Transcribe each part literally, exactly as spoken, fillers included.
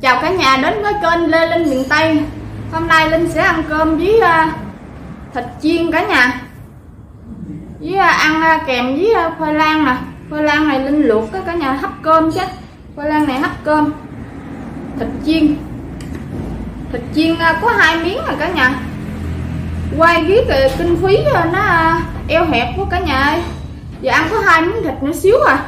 Chào cả nhà đến với kênh Lê Linh miền Tây. Hôm nay Linh sẽ ăn cơm với uh, thịt chiên cả nhà, với uh, ăn uh, kèm với uh, khoai lang nè. Khoai lang này Linh luộc đó cả nhà, hấp cơm chứ. Khoai lang này hấp cơm. Thịt chiên. Thịt chiên uh, có hai miếng rồi cả nhà. Quay với cái kinh phí uh, nó uh, eo hẹp của cả nhà ơi. Giờ ăn có hai miếng thịt nữa xíu à.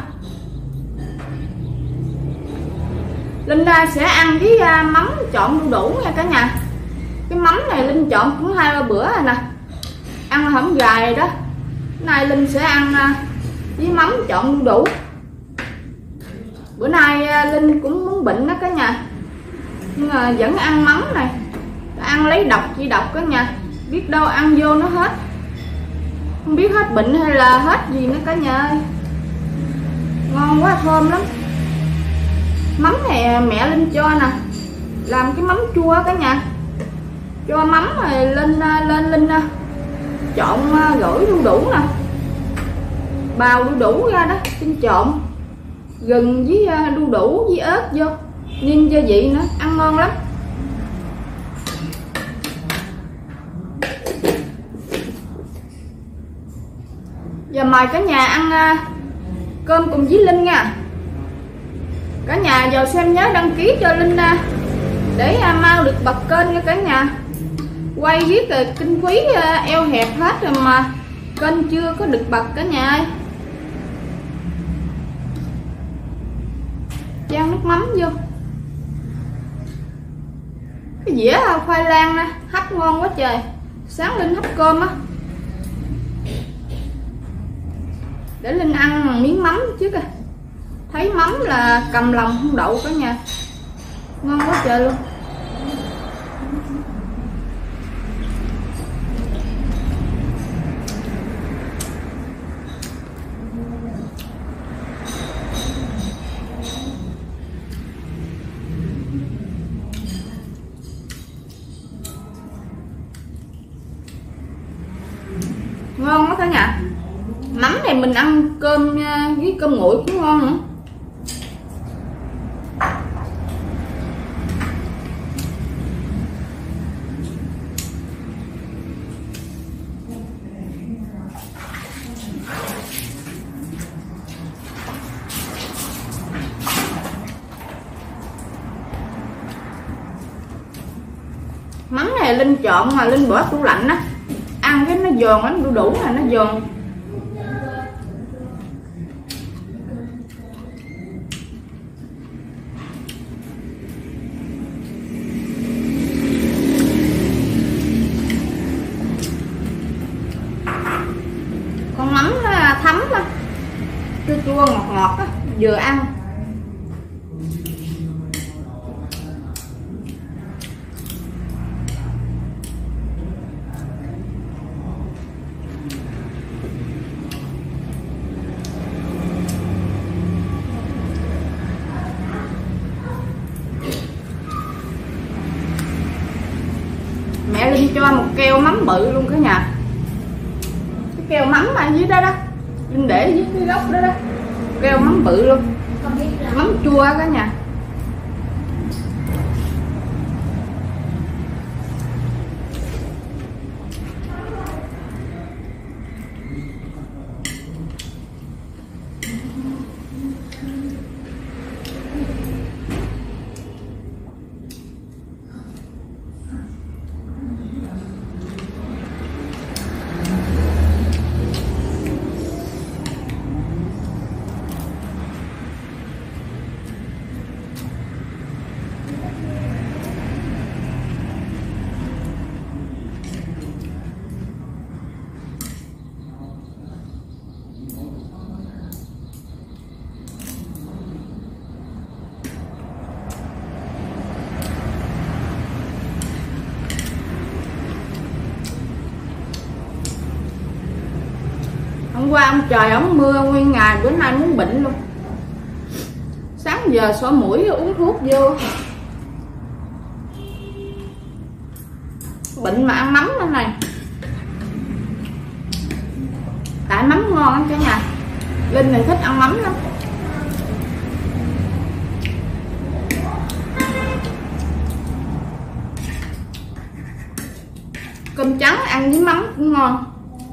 Linh sẽ ăn với mắm trộn đu đủ nha cả nhà. Cái mắm này Linh trộn cũng hai ba bữa rồi nè, ăn hổng gài rồi đó. Cái này Linh sẽ ăn với mắm trộn đu đủ. Bữa nay Linh cũng muốn bệnh đó cả nhà, nhưng mà vẫn ăn mắm này. Ăn lấy độc chỉ độc cả nhà, biết đâu ăn vô nó hết, không biết hết bệnh hay là hết gì nữa cả nhà ơi. Ngon quá, thơm lắm. Mắm này mẹ Linh cho nè, làm cái mắm chua cả nhà. Cho mắm rồi lên lên Linh trộn gỏi đu đủ nè, bào đu đủ ra đó, xin trộn gừng với đu đủ với ớt vô, nêm gia vị nữa, ăn ngon lắm. Giờ mời cả nhà ăn cơm cùng với Linh nha. Cả nhà vào xem nhớ đăng ký cho Linh để mau được bật kênh nha cả nhà. Quay viết rồi kinh phí eo hẹp hết rồi mà kênh chưa có được bật cả nhà ơi. Chan nước mắm vô. Cái dĩa khoai lang nè, hấp ngon quá trời. Sáng Linh hấp cơm á, để Linh ăn miếng mắm trước à. Thấy mắm là cầm lòng không đậu cả nhà, ngon quá trời luôn. Ngon quá cả nhà. Mắm này mình ăn cơm với cơm nguội cũng ngon nữa. Mắm này Linh trộn mà Linh bỏ tủ lạnh á, ăn cái nó giòn lắm, đu đủ là nó giòn. Con mắm nó thấm á, chua chua ngọt ngọt á, vừa ăn. Mẹ Linh cho một keo mắm bự luôn cả nhà. Cái keo mắm ở dưới đó đó, Linh để dưới cái góc đó đó, keo mắm bự luôn, mắm chua cả nhà. Hôm qua ông trời ổng mưa nguyên ngày, bữa nay muốn bệnh luôn. Sáng giờ xỏ mũi uống thuốc vô, bệnh mà ăn mắm nữa này. Tại mắm ngon lắm cả nhà. Linh này thích ăn mắm lắm. cơm trắng ăn với mắm cũng ngon.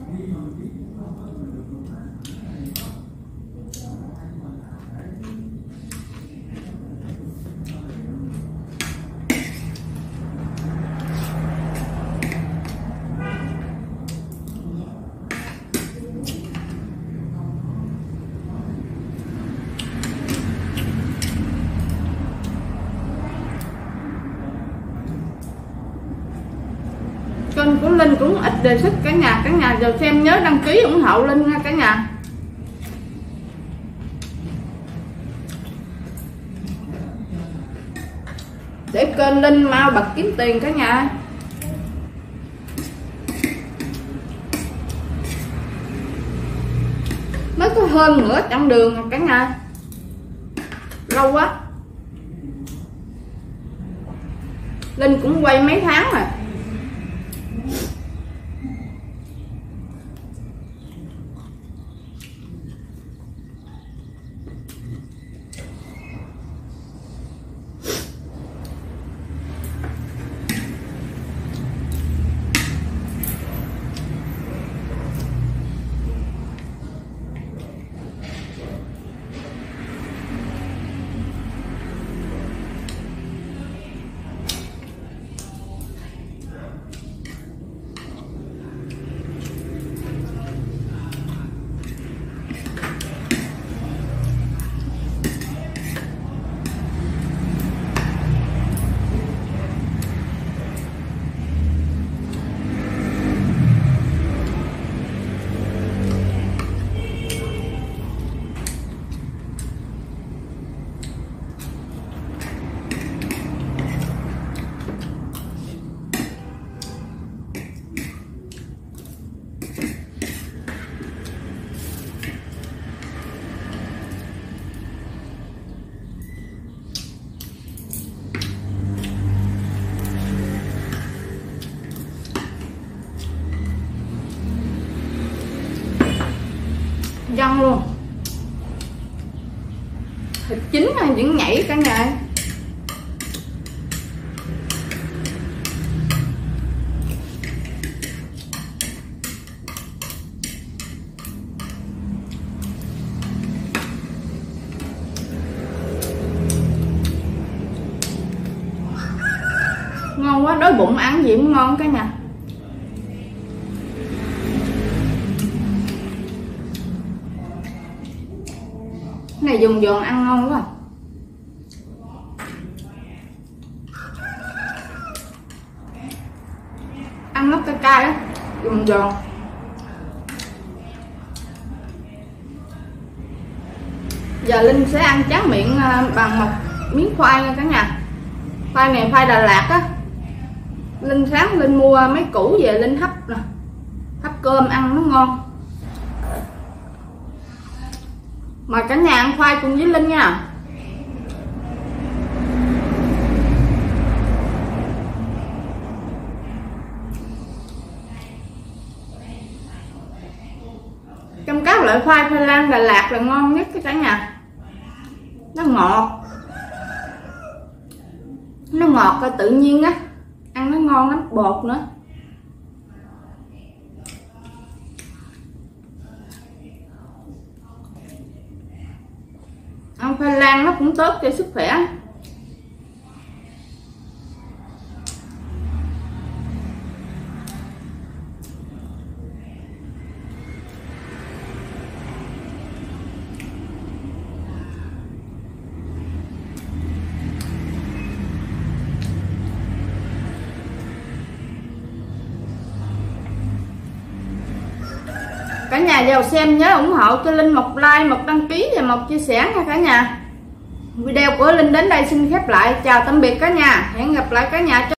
Kênh của Linh cũng ít đề xuất cả nhà, cả nhà giờ xem nhớ đăng ký ủng hộ Linh nha cả nhà. Để kênh Linh mau bật kiếm tiền cả nhà. Mới có hơn nửa chặng đường rồi cả nhà, lâu quá. Linh cũng quay mấy tháng rồi. Dăng luôn, thịt chín vẫn nhảy cả nhà. Ngon quá, đói bụng ăn gì cũng ngon cả nhà. Cái này dùng giòn ăn ngon quá. Ăn nó cay cay á, dùng giòn. Giờ Linh sẽ ăn tráng miệng bằng một miếng khoai nha cả nhà. Khoai này khoai Đà Lạt á. Linh sáng Linh mua mấy củ về Linh hấp nè, hấp cơm ăn nó ngon. Mời cả nhà ăn khoai cùng với Linh nha. Trong các loại khoai, khoai lang Đà Lạt là ngon nhất cả nhà. Nó ngọt, nó ngọt và tự nhiên á, ăn nó ngon lắm, bột nữa. Ăn khoai lang nó cũng tốt cho sức khỏe. Cả nhà vào xem nhớ ủng hộ cho Linh một like, một đăng ký và một chia sẻ nha cả nhà. Video của Linh đến đây xin khép lại. Chào tạm biệt cả nhà. Hẹn gặp lại cả nhà.